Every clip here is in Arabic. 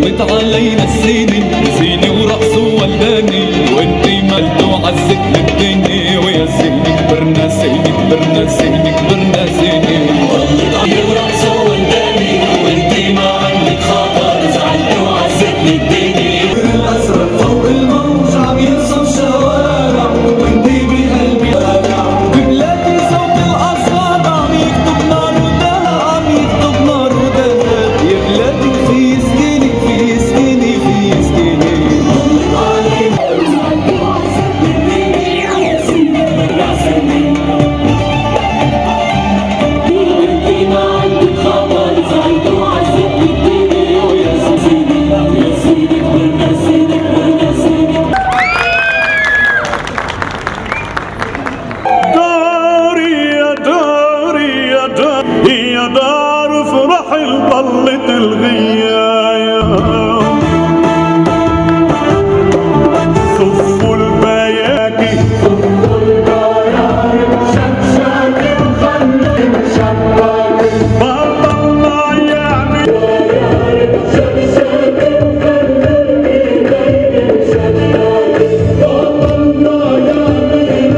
مرت علينا السنين زيني ورقص وولاني وانتي مالتو عزت الدنيا ويا زيني كبرنا زيني كبرنا زيني كبرنا زيني مرت ورقص وولاني وانتي ما عندك خاطر زعلت وعزت الدنيا الازرق فوق الموج عم يرسم شوارع وانتي بقلبي راجع ببلادي صوت الاصوات عم يكتب نار ودهب عم يكتب نار ودهب يا بلادي في سكيني في سكيني في سكيني مرت علينا زعلت وعزت الدنيا يا سيدي يا سيدي وانتي ما عندك خاطر زعلت وعزت الدنيا ويا سيدي يا سيدي كبرنا سيدي كبرنا سيدي داري يا داري يا داري يا دار افرح طلت الغيايا صفوا البياكي شكشاكي مخلي شباكي بطلنا يعني شكشاكي مخلي شباكي بطلنا يعني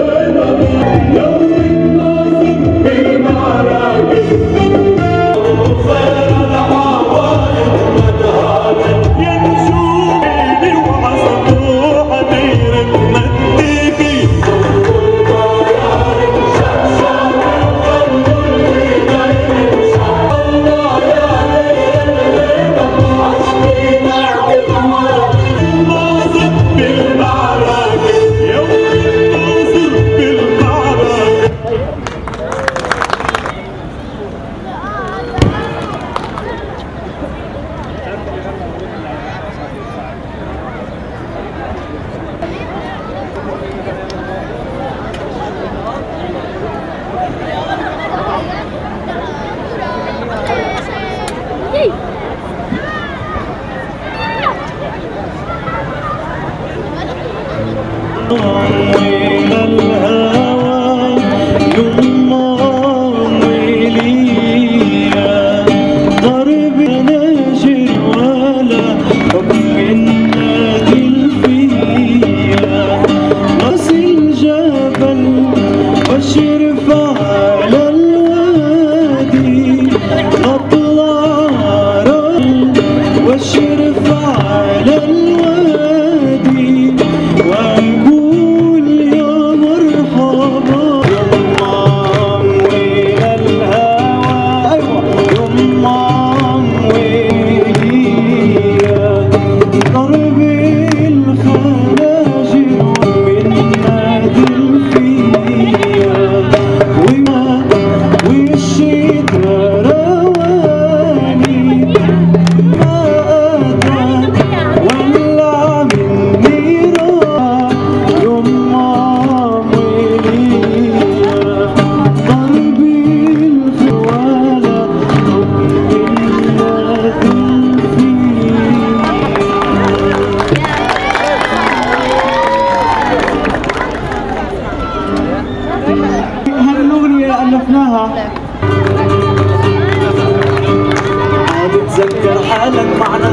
تذكر حالك معنا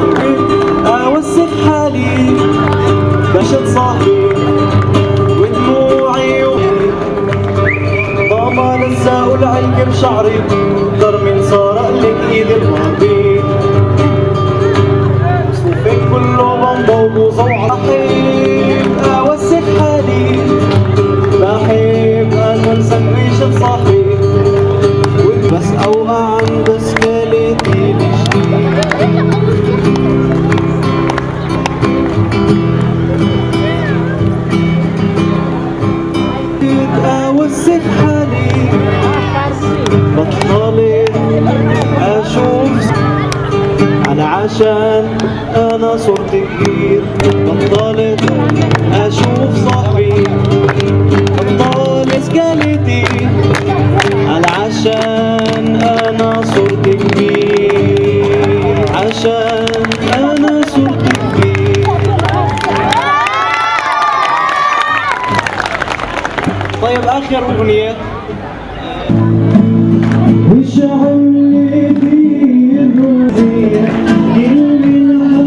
اوسخ حالي بشد صاحبي ودموعي ضاما لزق العلق بشعري اكتر من صار لك ايد الماضي صوفك كله بنضوب وصوع بحب اوسخ حالي بحب اكل سندويش بصاحبي بس اوقع عن بسكاليتي اوسخ حالي بطلت اشوف انا عشان انا صرت كبير بطلت اشوف صاحبي بطلت سكاليتي انا عشان انا صرت كبير عشان انا صرت كبير. طيب اخر اغنية وش عملتي الروزية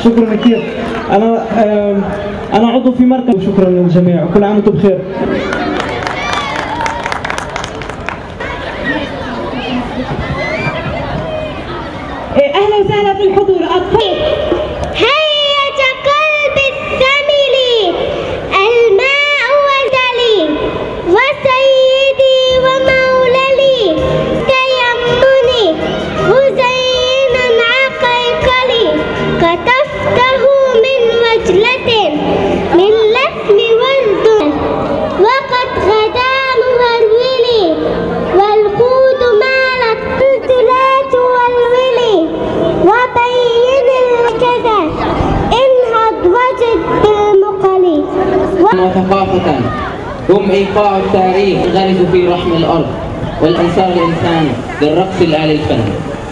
شكرا كثير. انا عضو في مركز. شكرا للجميع وكل عام وانتم بخير. اهلا وسهلا في الحضور. اطفال هيج قلب الثمل الماء وزلي وسيدي وموللي تيمني مزينا عقيقلي كتفته من وجلة من لثم والدم وقد غدا مهرولي والقود مالت قلت لا تولولي وبين الكذا انهض وجد بالمقلي وثقافة هم إيقاع التاريخ غرز في رحم الأرض والأنصار الإنسان للرقص الآلي الفن.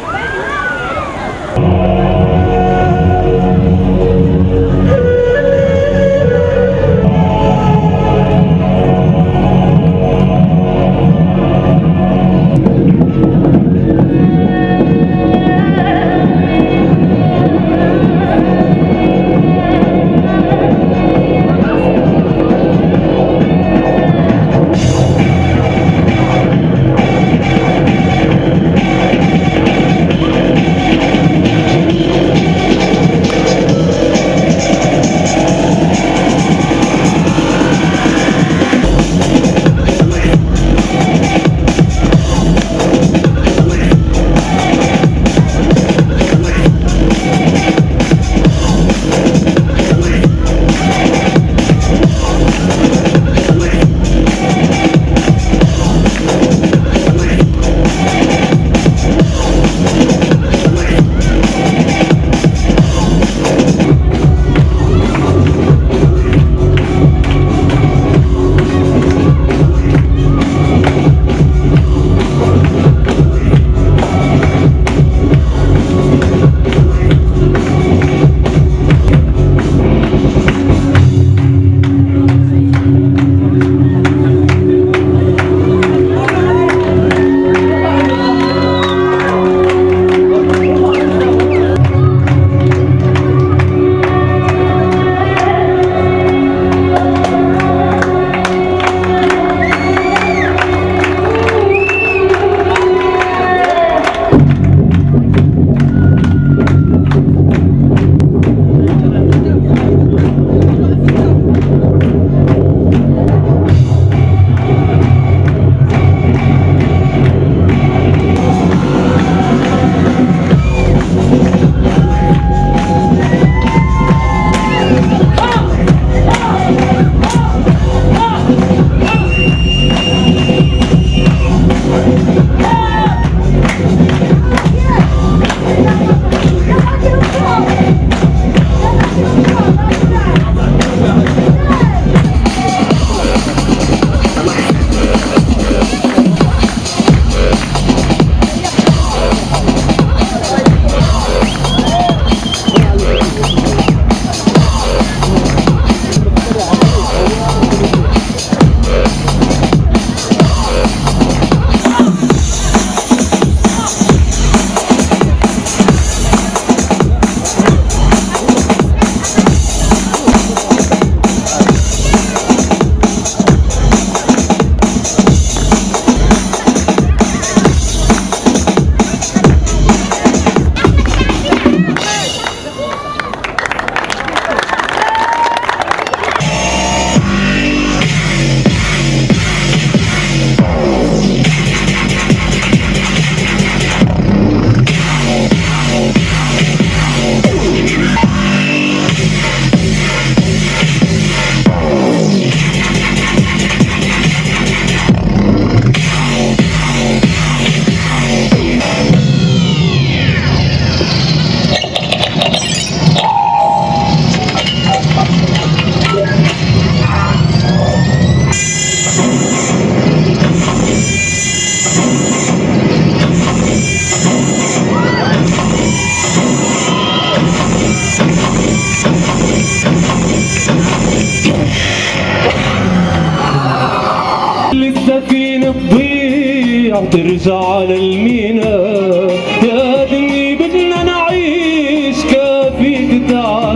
ترجع على المينا يا دني بدنا نعيش كافيك تعال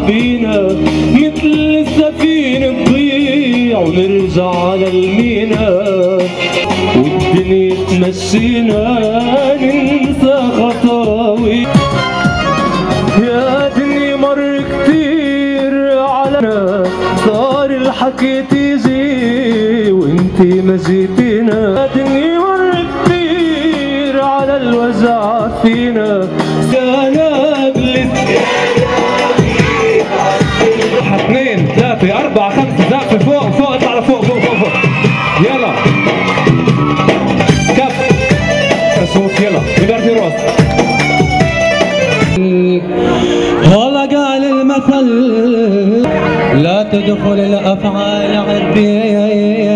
ونرجع على المينا والدنيا تمشينا ننسى خطاوي. يا دنيا مر كتير علينا صار الحكي تيجي وانتي ما جيتينا. يا دنيا مر كتير على الوجع فينا انا بلس 1 2 3 4 5 زقف فوق فوق اطلع لفوق فوق فوق فوق يلا كف صوت يلا بدرتي راس. والله قال المثل لا تدخل الافعال عربيه